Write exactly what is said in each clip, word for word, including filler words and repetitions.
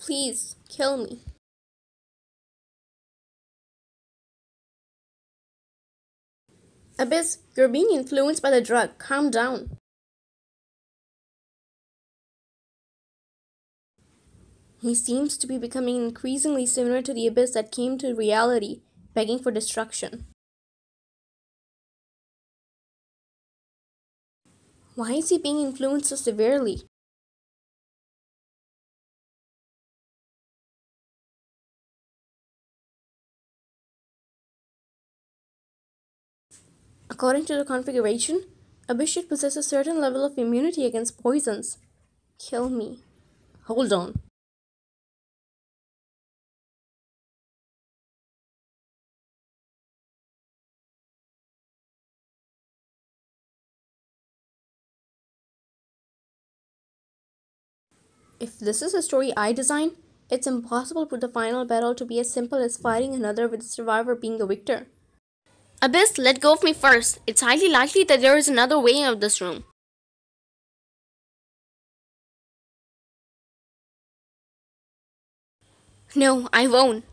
Please, kill me. Abyss, you're being influenced by the drug. Calm down. He seems to be becoming increasingly similar to the Abyss that came to reality, begging for destruction. Why is he being influenced so severely? According to the configuration, Abyss should possess a certain level of immunity against poisons. Kill me. Hold on. If this is a story I design, it's impossible for the final battle to be as simple as fighting another with the survivor being the victor. Abyss, let go of me first. It's highly likely that there is another way out of this room. No, I won't.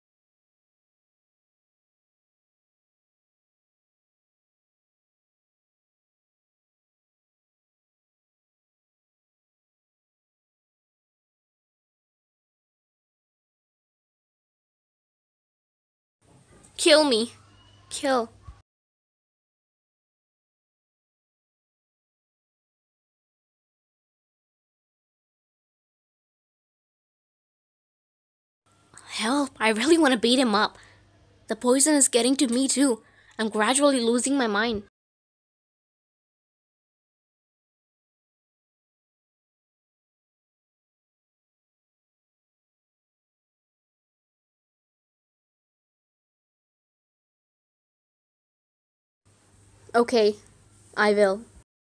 Kill me. Kill. Help, I really want to beat him up. The poison is getting to me too. I'm gradually losing my mind. Okay, I will.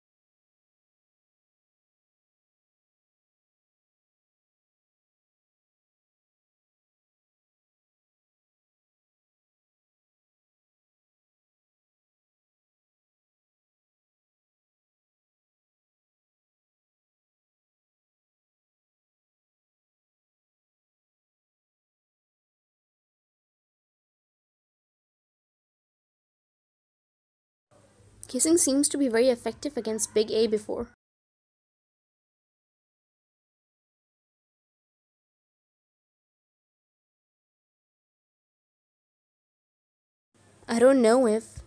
Kissing seems to be very effective against Big A before. I don't know if.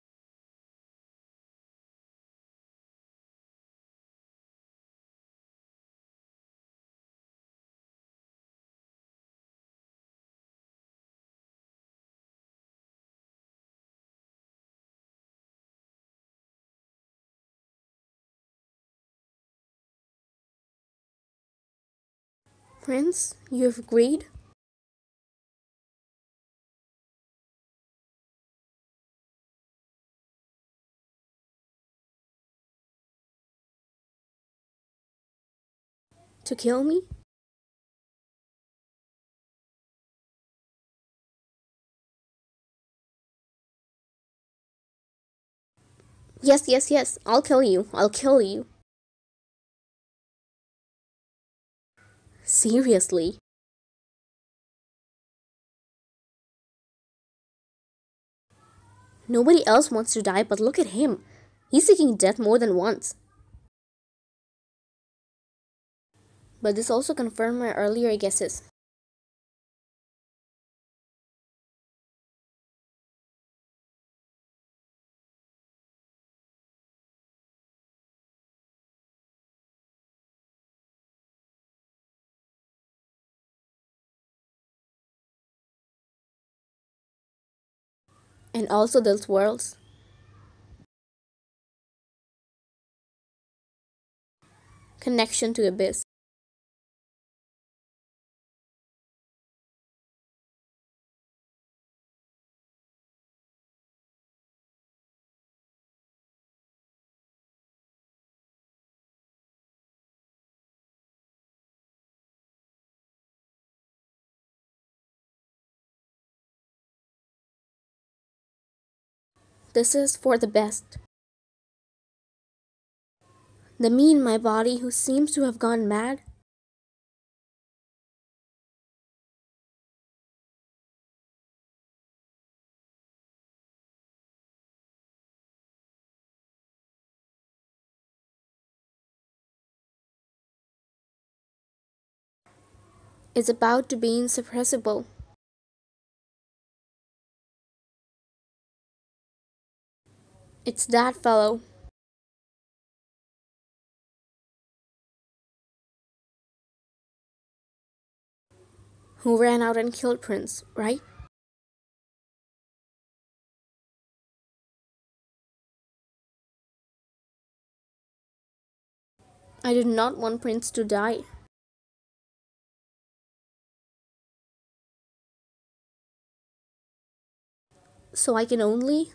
Prince, you have agreed? To kill me? Yes, yes, yes. I'll kill you. I'll kill you. Seriously? Nobody else wants to die, but look at him. He's seeking death more than once. But this also confirmed my earlier guesses. And also those worlds. Connection to Abyss. This is for the best. The me in my body who seems to have gone mad. is about to be insuppressible. It's that fellow who ran out and killed Prince, right? I did not want Prince to die. So I can only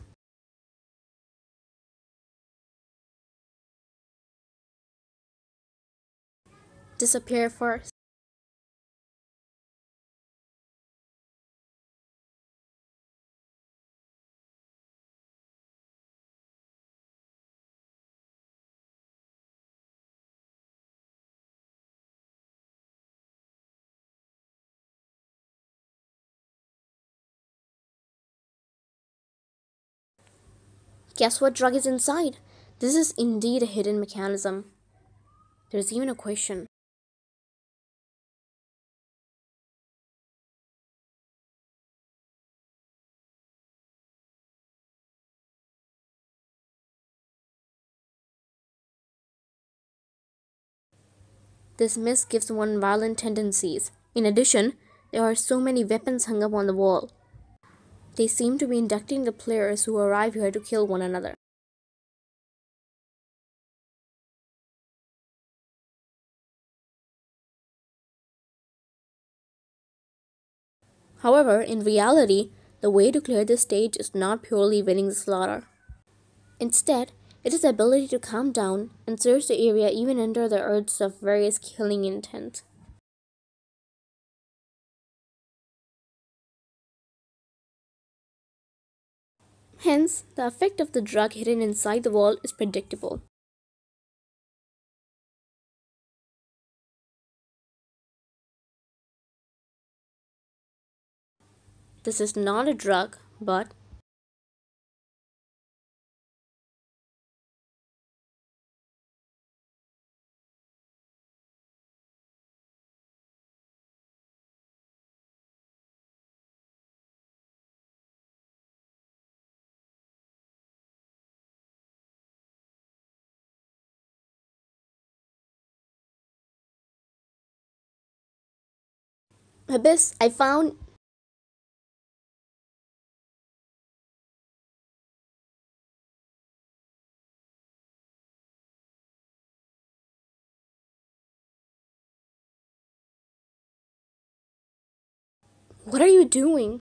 disappear first. Guess what drug is inside? This is indeed a hidden mechanism. There's even a question. This mist gives one violent tendencies. In addition, there are so many weapons hung up on the wall. They seem to be inducting the players who arrive here to kill one another. However, in reality, the way to clear this stage is not purely winning the slaughter. Instead, it is the ability to calm down and search the area even under the urge of various killing intent. Hence, the effect of the drug hidden inside the wall is predictable. This is not a drug, but Abyss, I found. What are you doing?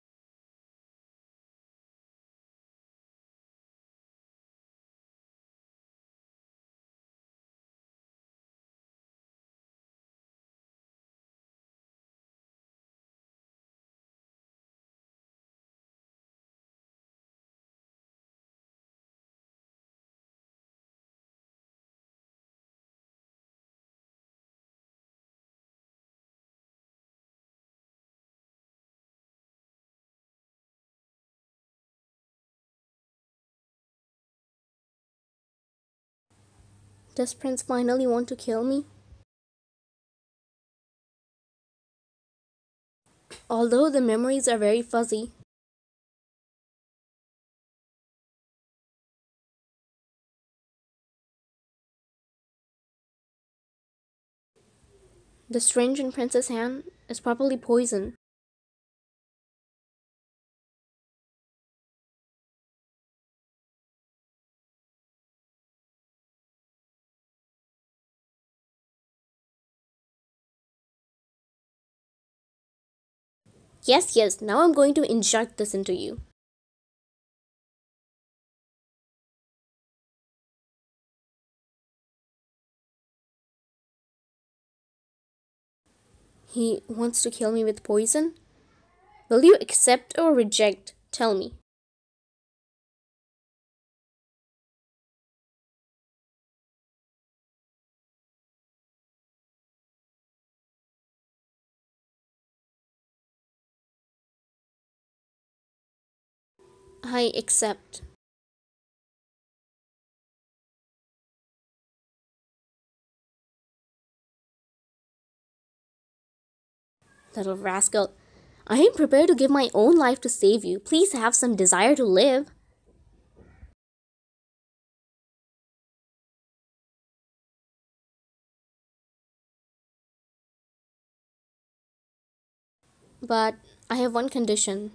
Does Prince finally want to kill me? Although the memories are very fuzzy, the syringe in Prince's hand is probably poison. Yes, yes, now I'm going to inject this into you. He wants to kill me with poison? Will you accept or reject? Tell me. I accept. Little rascal. I am prepared to give my own life to save you. Please have some desire to live. But I have one condition.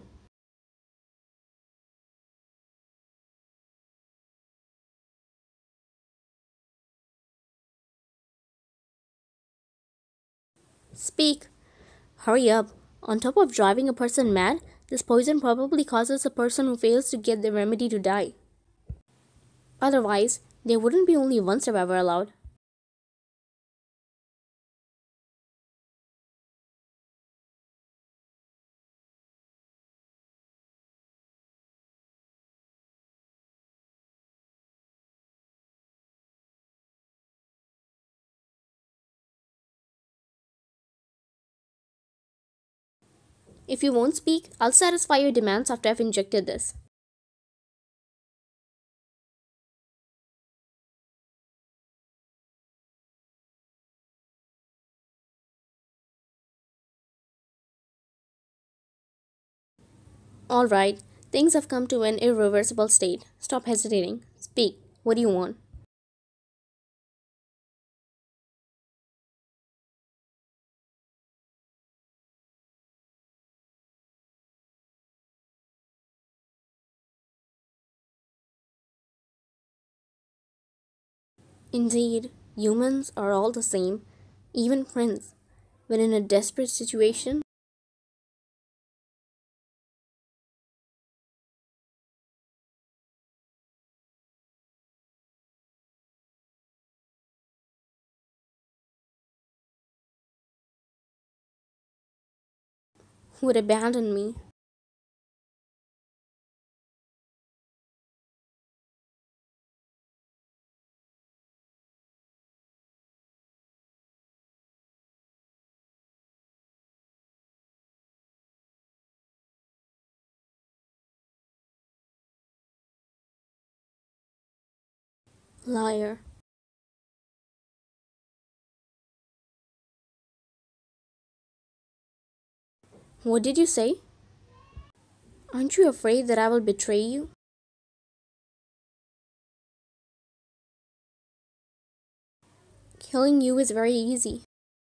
Speak. Hurry up. On top of driving a person mad, this poison probably causes a person who fails to get the remedy to die. Otherwise, there wouldn't be only one survivor allowed. If you won't speak, I'll satisfy your demands after I've injected this. Alright, things have come to an irreversible state. Stop hesitating. Speak. What do you want? Indeed, humans are all the same, even friends. When in a desperate situation, would abandon me. Liar. What did you say? Aren't you afraid that I will betray you? Killing you is very easy.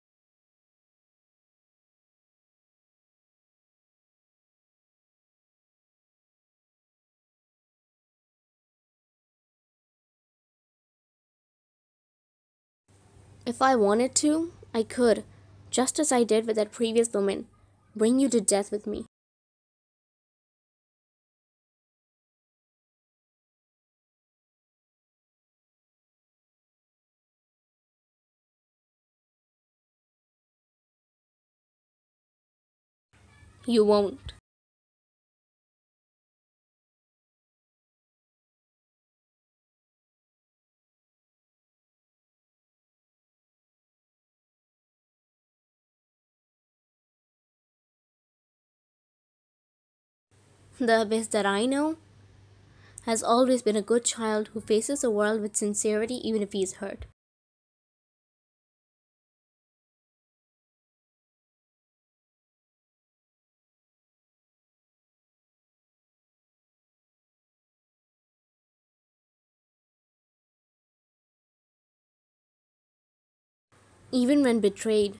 If I wanted to, I could, just as I did with that previous woman, bring you to death with me. You won't. The abyss that I know has always been a good child who faces the world with sincerity even if he is hurt. Even when betrayed,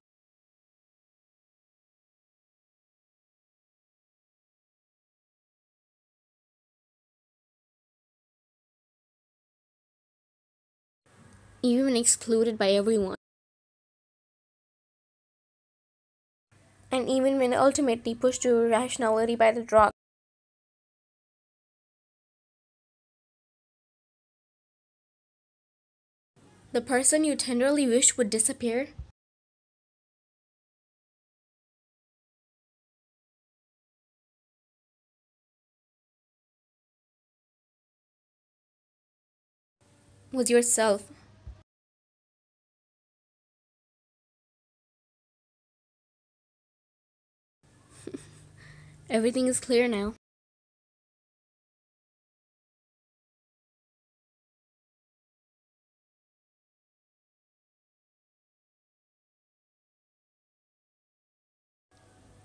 even when excluded by everyone, and even when ultimately pushed to irrationality by the drug. The person you tenderly wished would disappear was yourself. Everything is clear now.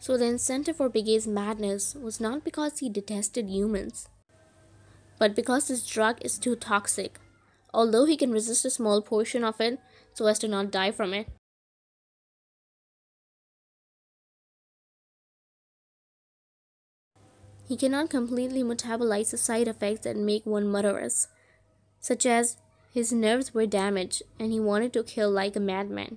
So the incentive for Biget's madness was not because he detested humans, but because this drug is too toxic, although he can resist a small portion of it so as to not die from it. He cannot completely metabolize the side effects that make one murderous, such as his nerves were damaged and he wanted to kill like a madman.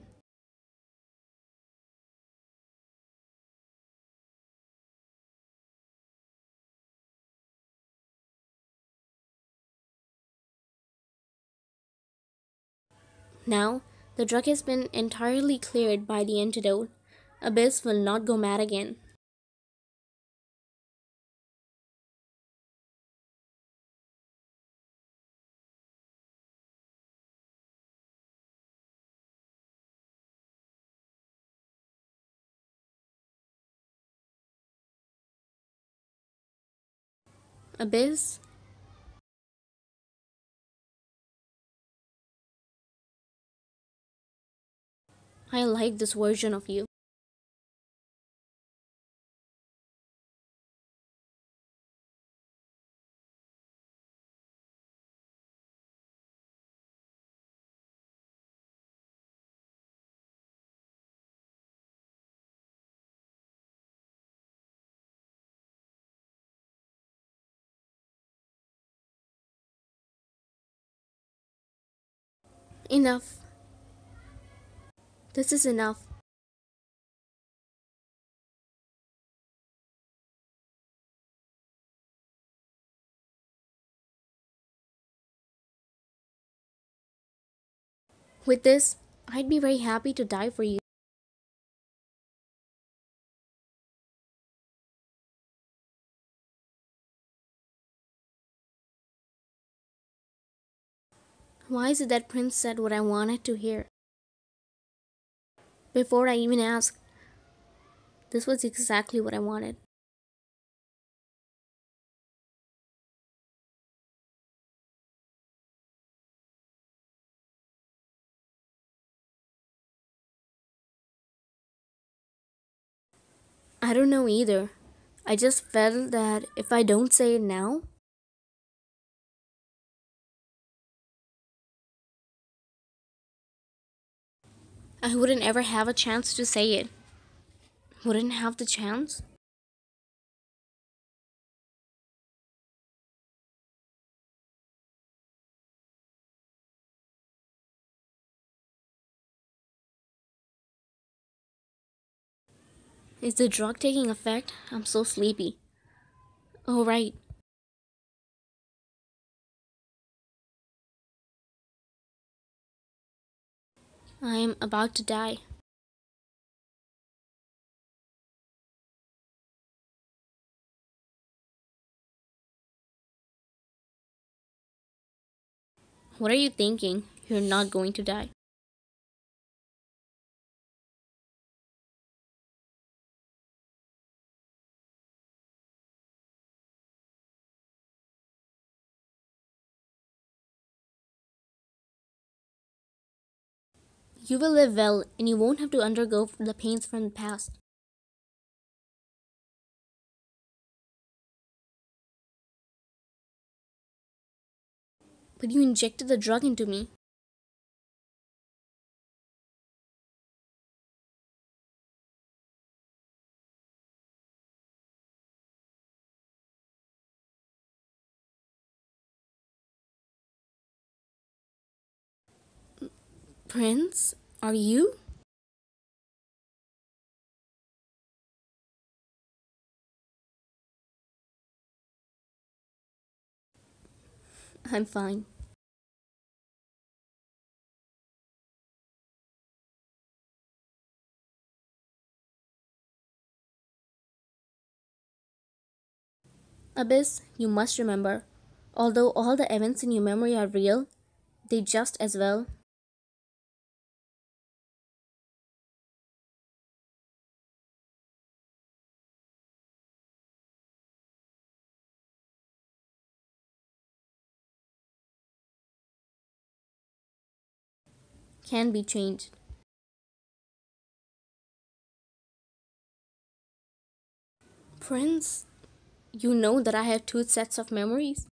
Now, the drug has been entirely cleared by the antidote. Abyss will not go mad again. Abyss, I like this version of you. Enough. This is enough. With this, I'd be very happy to die for you. Why is it that Prince said what I wanted to hear? Before I even asked, this was exactly what I wanted. I don't know either. I just felt that if I don't say it now, I wouldn't ever have a chance to say it. Wouldn't have the chance? Is the drug taking effect? I'm so sleepy. Oh, right. I am about to die. What are you thinking? You're not going to die. You will live well and you won't have to undergo the pains from the past. But you injected the drug into me. Prince? Are you? I'm fine. Abyss, you must remember, although all the events in your memory are real, they just as well can be changed. Prince, you know that I have two sets of memories.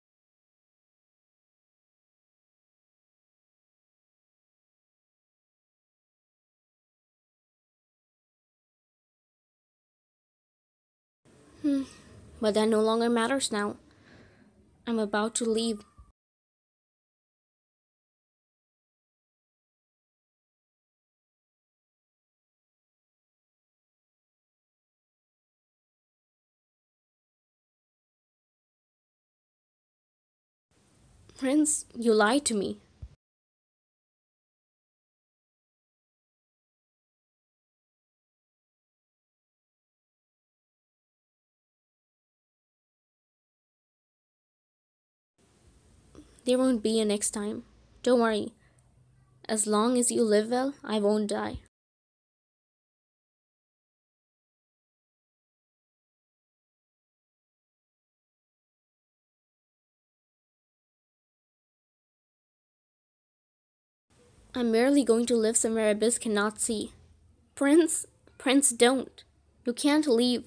Hmm, but that no longer matters now. I'm about to leave. Prince, you lied to me. There won't be a next time. Don't worry. As long as you live well, I won't die. I'm merely going to live somewhere Abyss cannot see. Prince, Prince, don't. You can't leave.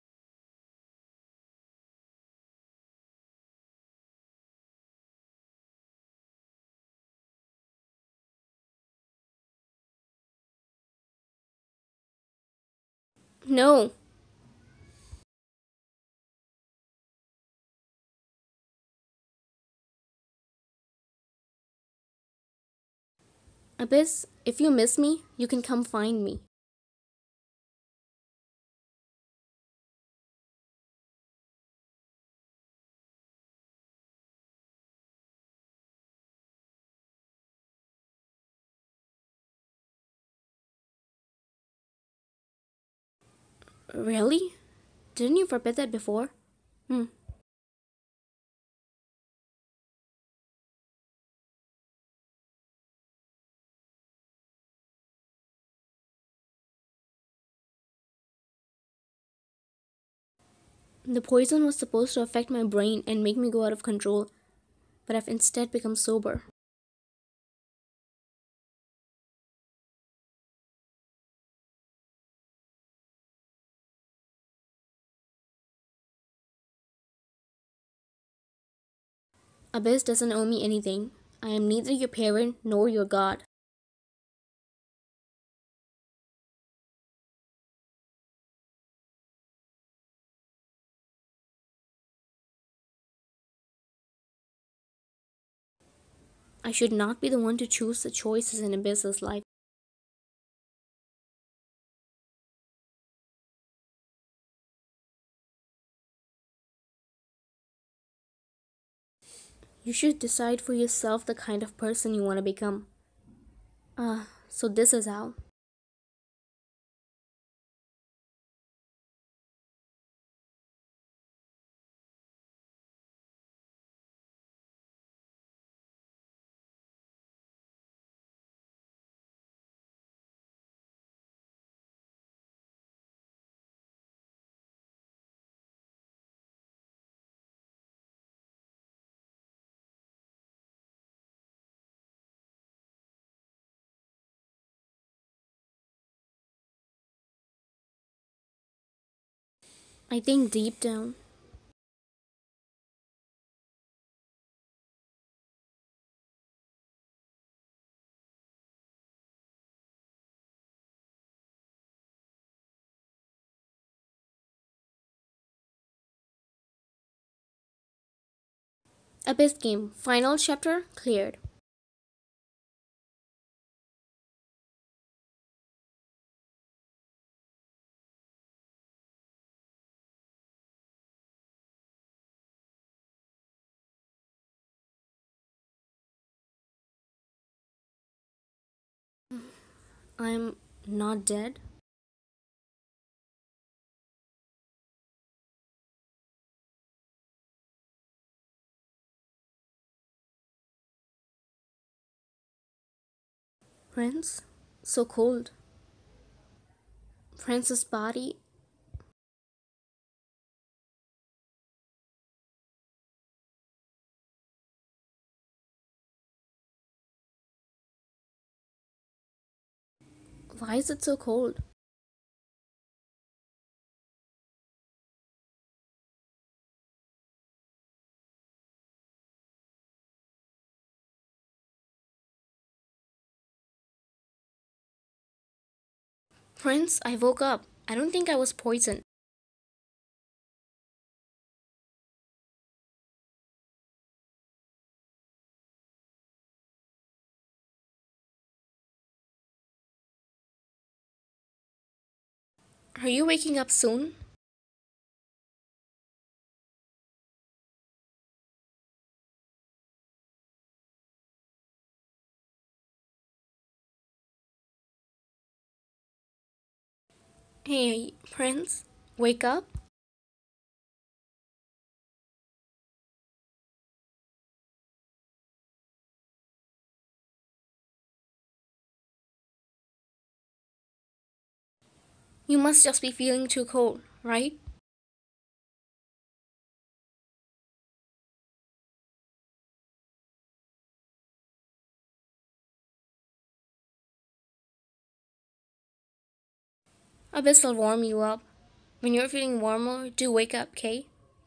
No. Abyss, if you miss me, you can come find me. Really? Didn't you forbid that before? Hmm. The poison was supposed to affect my brain and make me go out of control, but I've instead become sober. Abyss doesn't owe me anything. I am neither your parent nor your god. I should not be the one to choose the choices in Abyss's life. You should decide for yourself the kind of person you want to become. Ah, so this is how. I think deep down, Abyss game, final chapter cleared. I'm not dead. Prince? So cold. Prince's body. Why is it so cold? Prince, I woke up. I don't think I was poisoned. Are you waking up soon? Hey, Prince, wake up. You must just be feeling too cold, right? Abyss will warm you up. When you're feeling warmer, do wake up, okay?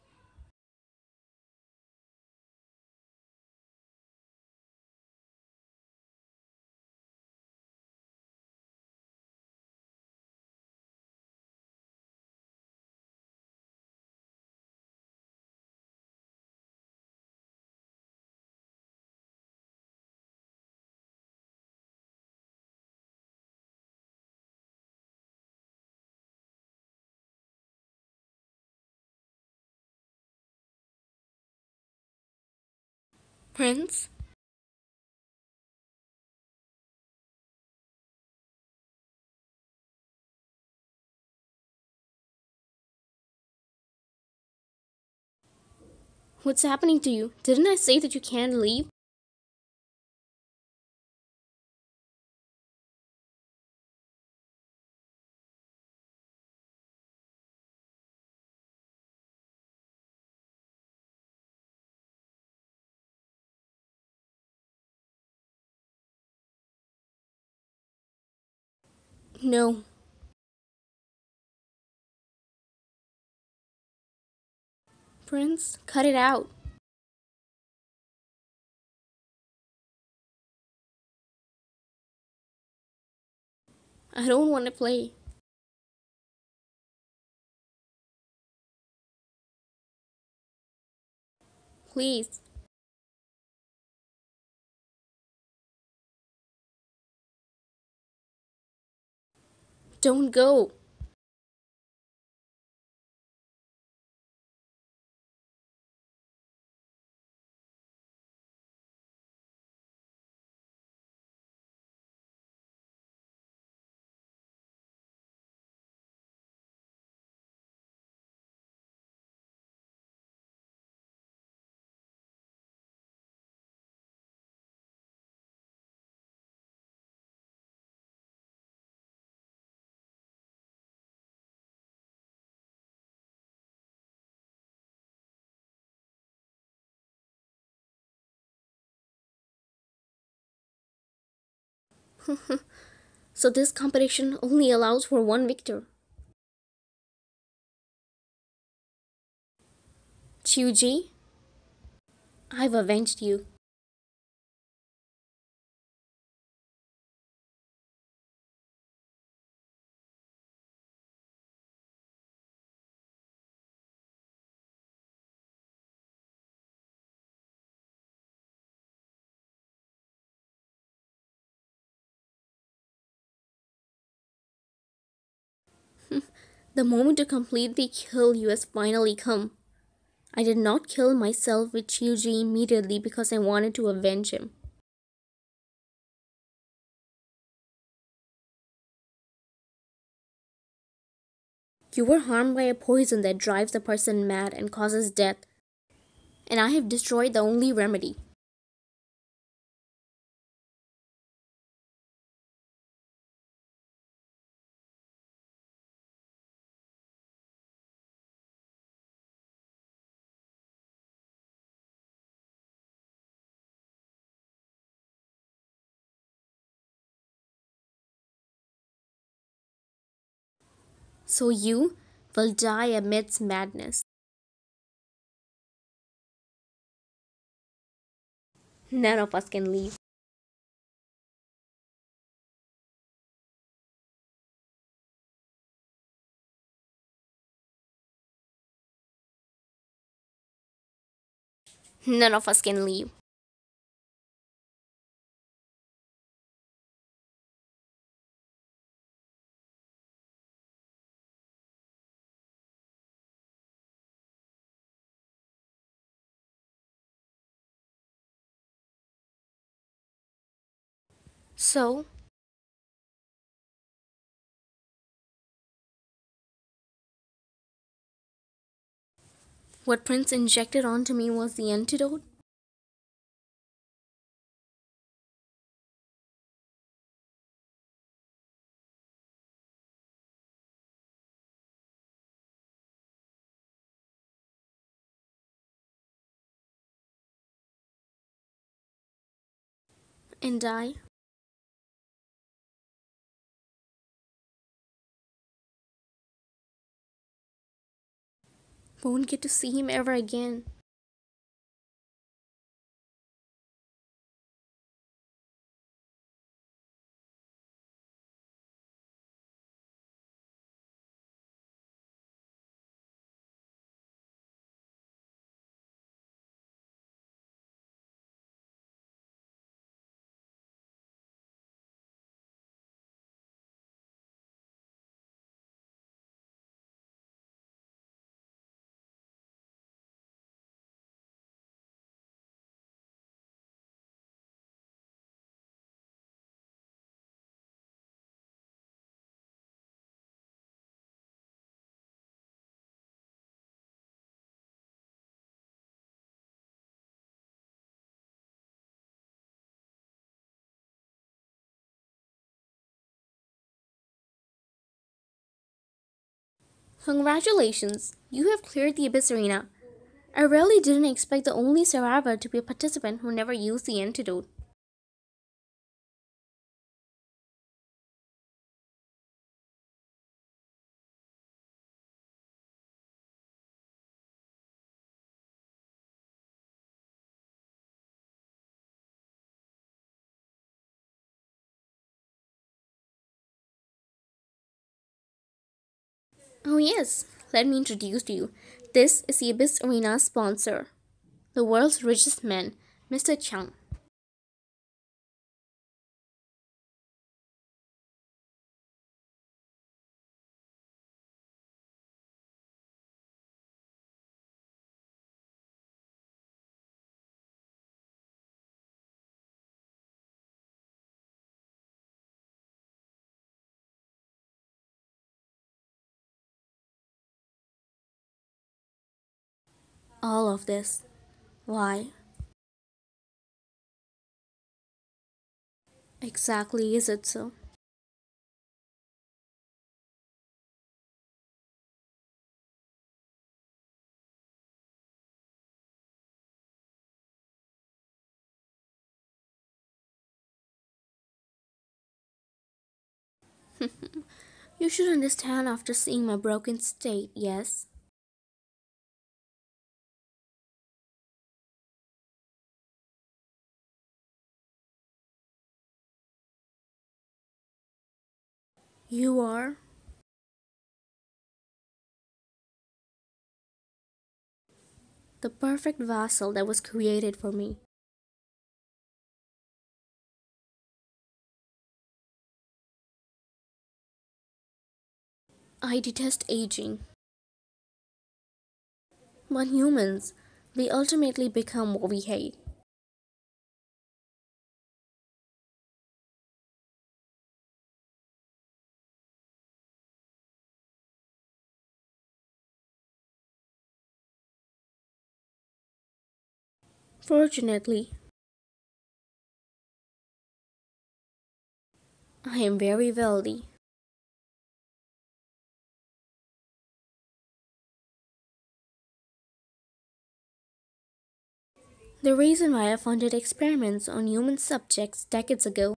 Prince? What's happening to you? Didn't I say that you can't leave? No. Prince, cut it out. I don't want to play. Please, don't go. So this competition only allows for one victor. Chuji, I've avenged you. The moment to completely kill you has finally come. I did not kill myself with Chuji immediately because I wanted to avenge him. You were harmed by a poison that drives a person mad and causes death, and I have destroyed the only remedy. So you will die amidst madness. None of us can leave. None of us can leave. So, what Prince injected onto me was the antidote? And I won't get to see him ever again. Congratulations, you have cleared the abyss arena. I really didn't expect the only survivor to be a participant who never used the antidote. Oh, yes, let me introduce you. This is the Abyss Arena's sponsor, the world's richest man, mister Chang. All of this. Why? Exactly is it so? You should understand after seeing my broken state, yes? You are the perfect vessel that was created for me. I detest aging. But humans, we ultimately become what we hate. Fortunately, I am very wealthy. The reason why I funded experiments on human subjects decades ago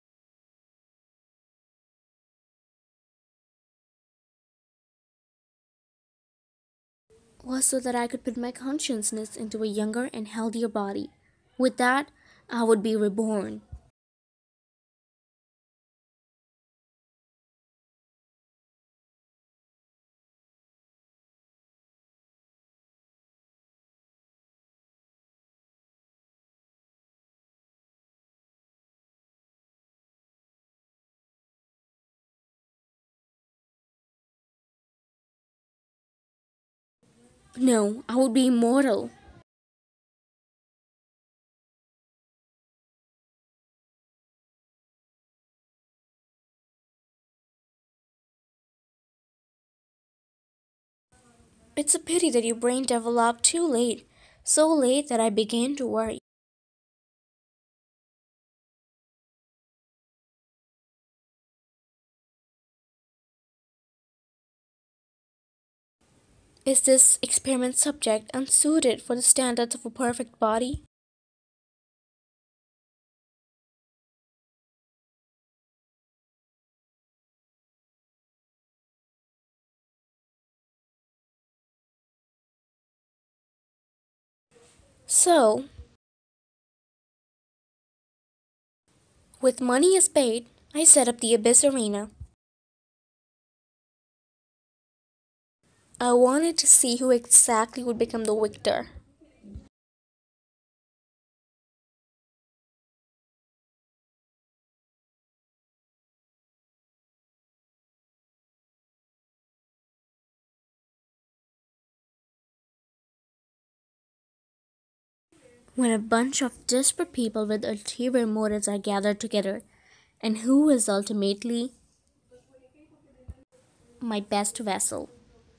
was so that I could put my consciousness into a younger and healthier body. With that, I would be reborn. No, I would be immortal. It's a pity that your brain developed too late, so late that I began to worry. Is this experiment subject unsuited for the standards of a perfect body? So, with money as bait, I set up the Abyss Arena. I wanted to see who exactly would become the victor. When a bunch of desperate people with ulterior motives are gathered together, and who is ultimately my best vessel.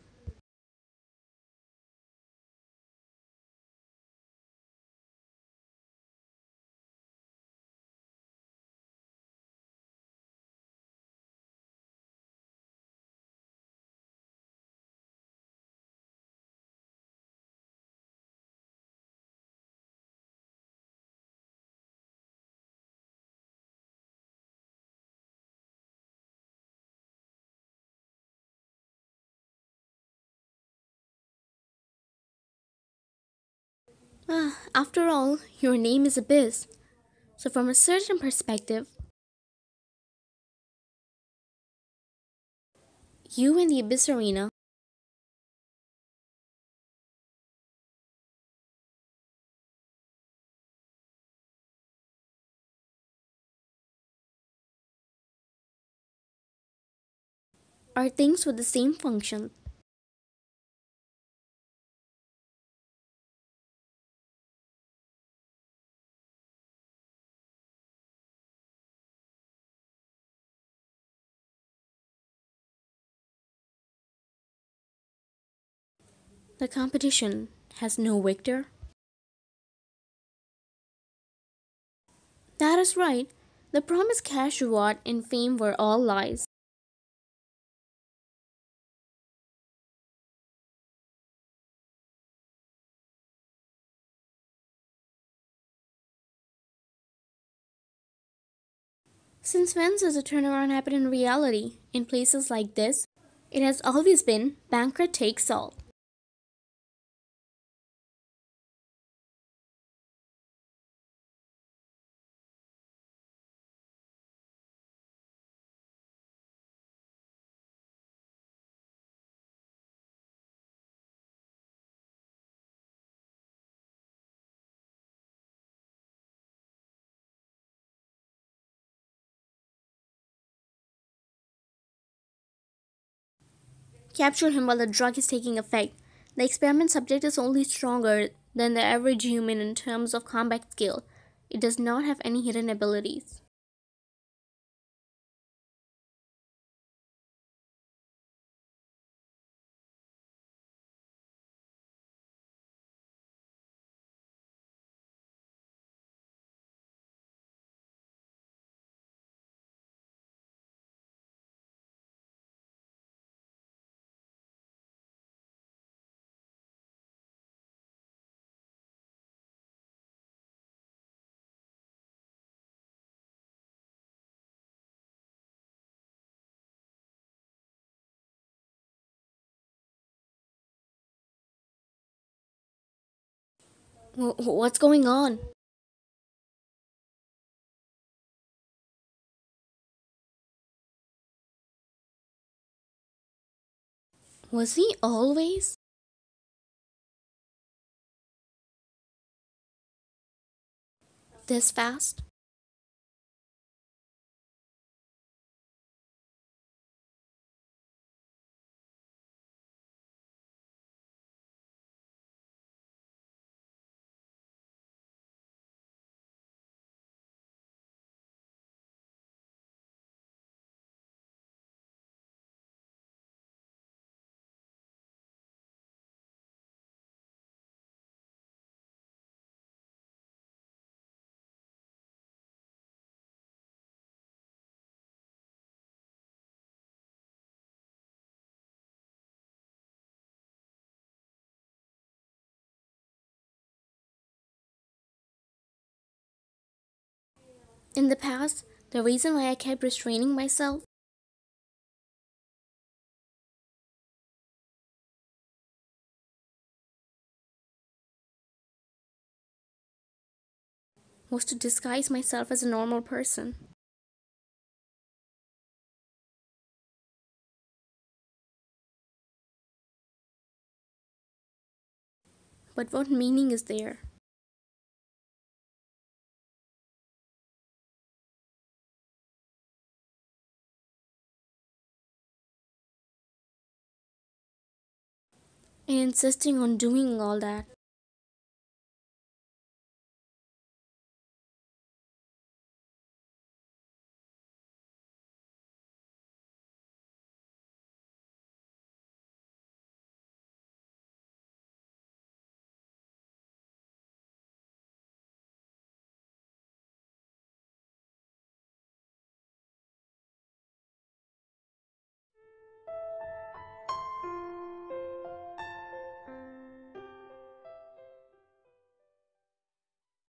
Ah, after all, your name is Abyss, so from a certain perspective, you in the Abyss Arena are things with the same function. The competition has no victor. That is right. The promised cash reward and fame were all lies. Since when does a turnaround happen in reality? In places like this, it has always been banker takes all. Capture him while the drug is taking effect. The experiment subject is only stronger than the average human in terms of combat skill. It does not have any hidden abilities. Wh- What's going on? Was he always? This fast? In the past, the reason why I kept restraining myself was to disguise myself as a normal person. But what meaning is there? In insisting on doing all that?